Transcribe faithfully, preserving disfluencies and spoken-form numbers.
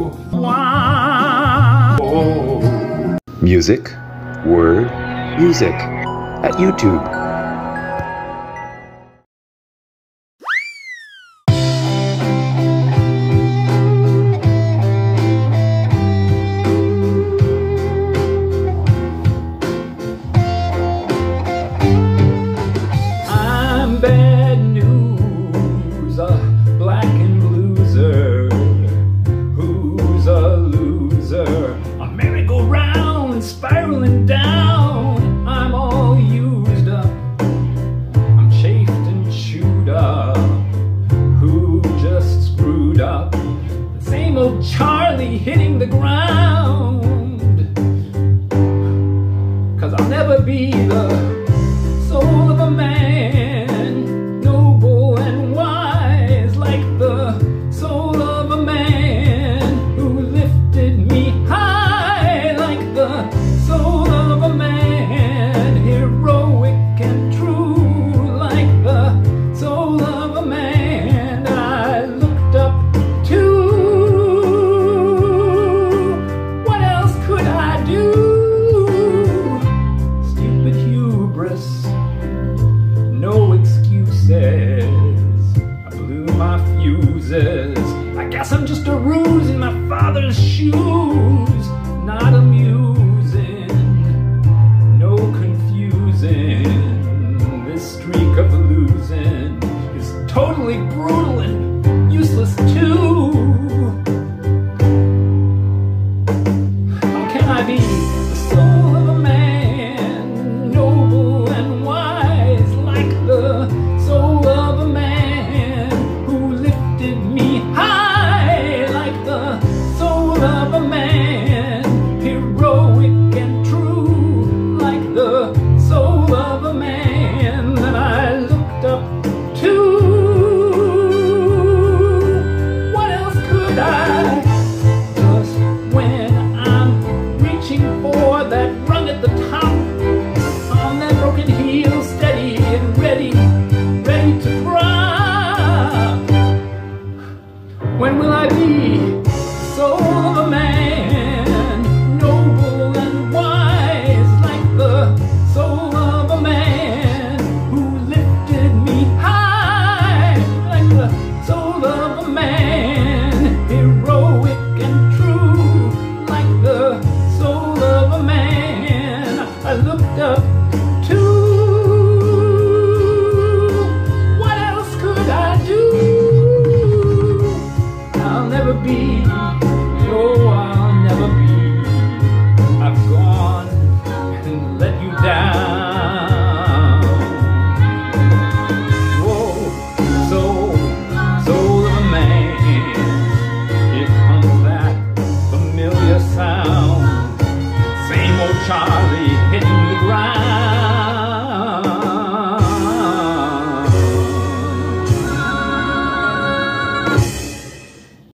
Music, word, music at YouTube. I'm bad news, a black and blueser. Who's a loser? A merry-go-round spiraling down. I'm all used up, I'm chafed and chewed up. Who just screwed up? The same old Charlie hitting the ground. 'Cause I'll never be the soul of a man, noble and wise, like the soul of a man who lifted me high, like the soul of a man, heroic and true, like the soul of a man that I looked up to. What else could I do? Stupid hubris, no excuses. I blew my fuses. I guess I'm just a ruse in my father's shoes. Not amusing, no confusing. This streak of losing is totally brutal and useless too. How can I be the soul of a man, noble and wise, like the soul of a man who lifted me high, like the soul of a man, heroic and true, like the soul of a man that I looked up to? What else could I? Just when I'm reaching for that rung at the top, on that broken heel, steady and ready, ready to drop. When will I be the soul of a man, noble and wise, like the soul of a man who lifted me high, like the soul of a man, heroic